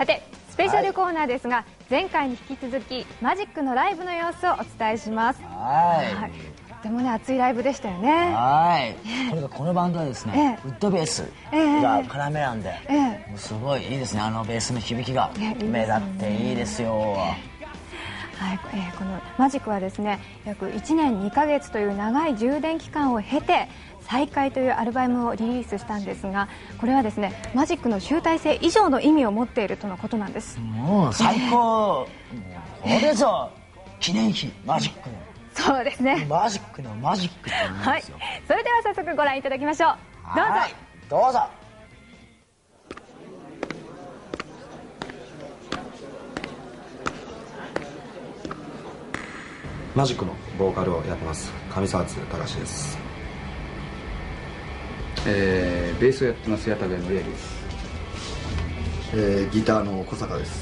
さてスペシャルコーナーですが、前回に引き続きマジックのライブの様子をお伝えします。とてもね熱いライブでしたよね。 このバンドはですね、ウッドベースが要なんで、もうすごいいいですね。あのベースの響きが目立っていいですよ。 このマジックはですね、約1年2ヶ月という長い充電期間を経て再会というアルバムをリリースしたんですが、これはですねマジックの集大成以上の意味を持っているとのことなんです。 もう最高、これぞ記念碑マジックの。 そうですね、 マジックのマジックって言うんですよ。 それでは早速ご覧いただきましょう。 どうぞ。 マジックのボーカルをやってます上沢津隆です。 ベースをやってます矢田部のりです。 ギターの小坂です。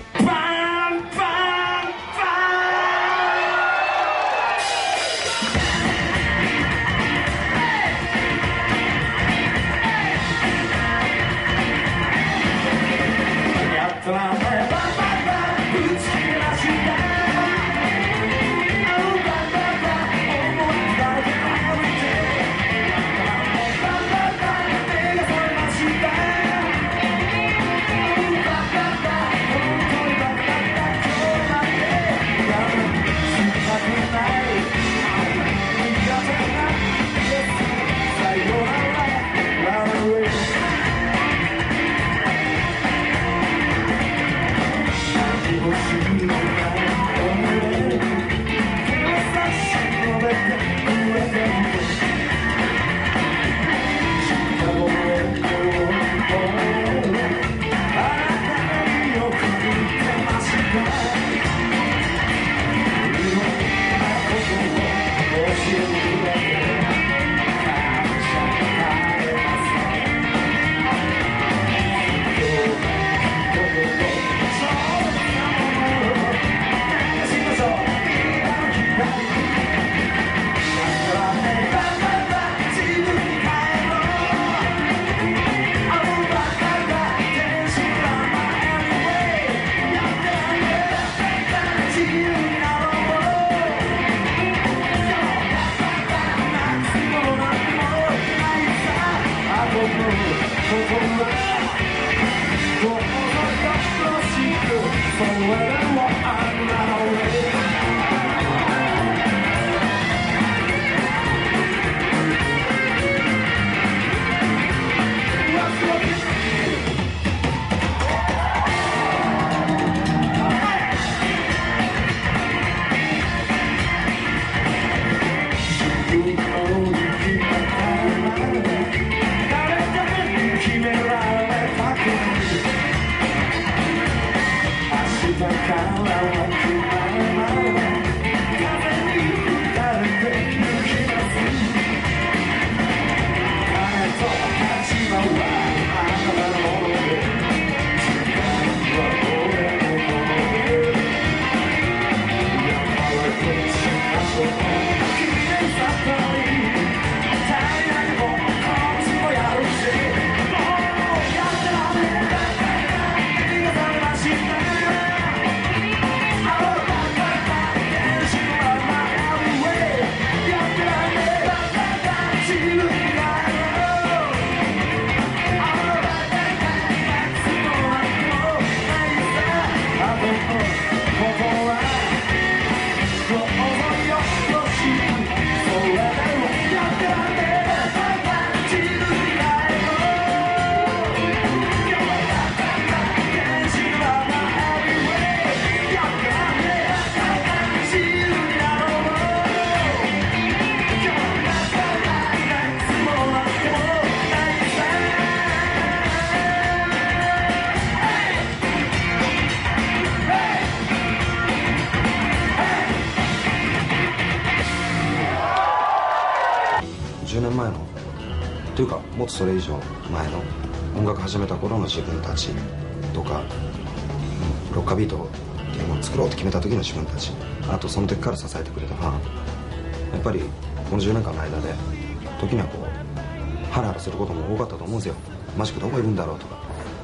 10年前のというかもっとそれ以上前の音楽始めた頃の自分たちとか、ロッカービートっていうものを作ろうと決めた時の自分たち、あとその時から支えてくれたファン、やっぱりこの10年間の間で時にはこうハラハラすることも多かったと思うんですよ。マジックどこいるんだろうとか、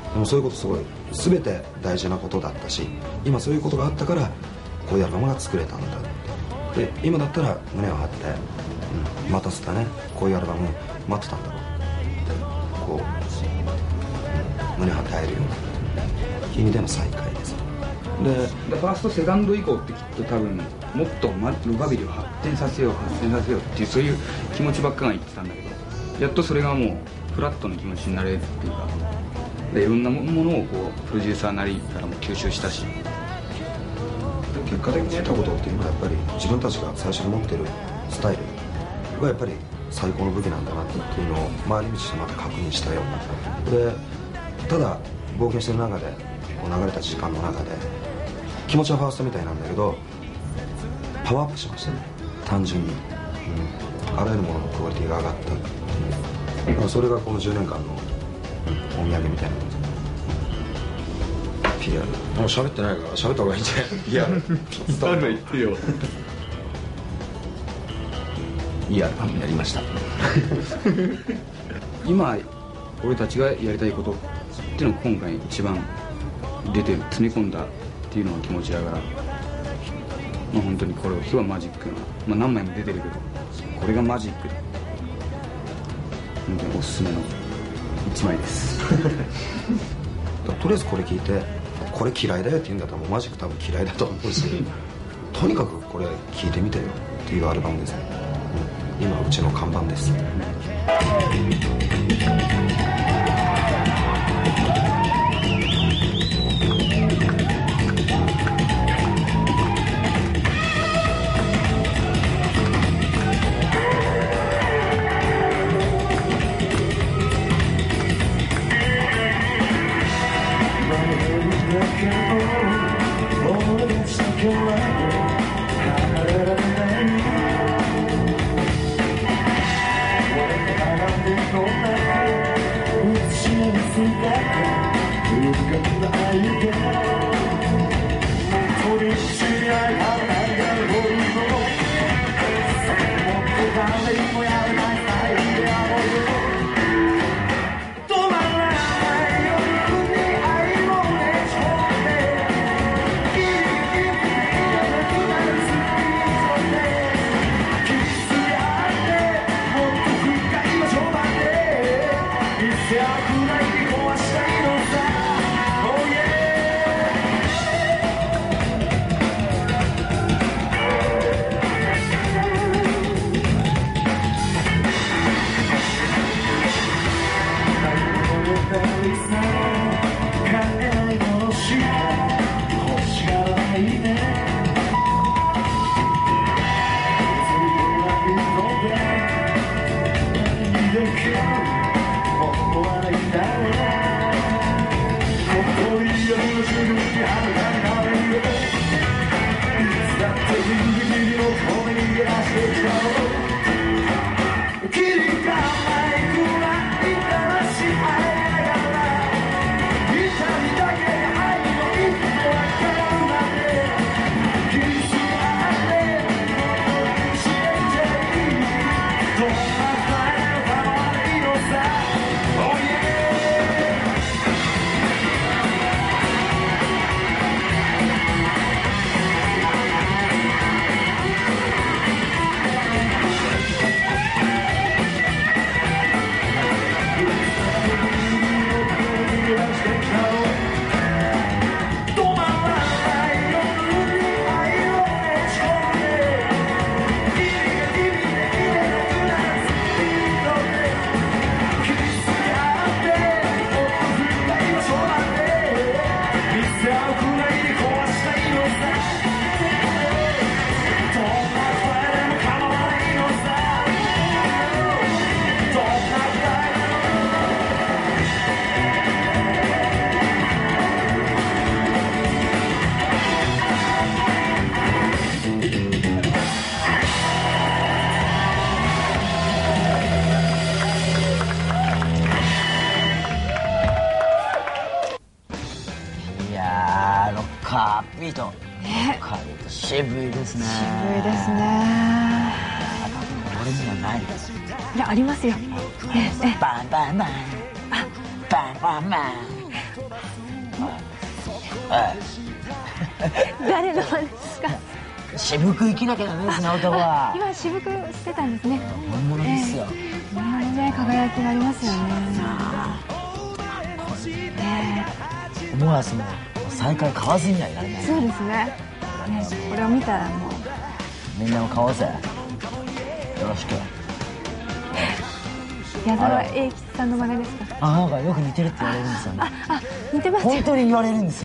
でもそういうことすごい全て大事なことだったし、今そういうことがあったからこういうアルバムが作れたんだって。で今だったら胸を張って、待たせたね、こういうアルバム待ってたんだろうってこう、胸張って会えるような意味での再会です。 でファーストセカンド以降ってきっと多分もっとロカビリーを発展させようっていうそういう気持ちばっかが言ってたんだけど、やっとそれがもうフラットな気持ちになれるっていうか、でいろんなものをこうプロデューサーなりからも吸収したし、 結果的に得たことっていうのはやっぱり自分たちが最初に持ってるスタイルがやっぱり最高の武器なんだなっていうのを回り道してまた確認したよ。でただ冒険してる中でこう流れた時間の中で気持ちはファーストみたいなんだけどパワーアップしましたね、単純に、あらゆるもののクオリティが上がったっていう、だからそれがこの10年間の、お土産みたいなこと。PR もう喋ってないから喋った方がいいんじゃない？ PR 言ってよ。いいアルバムになりました。今俺たちがやりたいことっていうのが今回一番出てる、詰め込んだっていうのが気持ちだから、本当にこれを今日はマジックな、何枚も出てるけどこれがマジックだ、本当におすすめの1枚です。 とりあえずこれ聞いてこれ嫌いだよって言うんだったらもうマジック多分嫌いだと思うしとにかくこれ聞いてみてよっていうアルバムですね、今うちの看板です。 渋いですね。 渋いですね。 俺にはない。 いや、ありますよ。 バンバンバンバンバンバン誰の真似ですか？ 渋く生きなきゃダメですね、男は。 今渋くしてたんですね。 本物ですよ。 本物ね、輝きがありますよね。 思わずも再会買わずにはいられない。 そうですね。これを見たらもうみんなも買おうぜ。よろしく。 矢沢永吉さんの真似ですか？ なんかよく似てるって言われるんですよね。 似てますよ。 本当に言われるんですよ。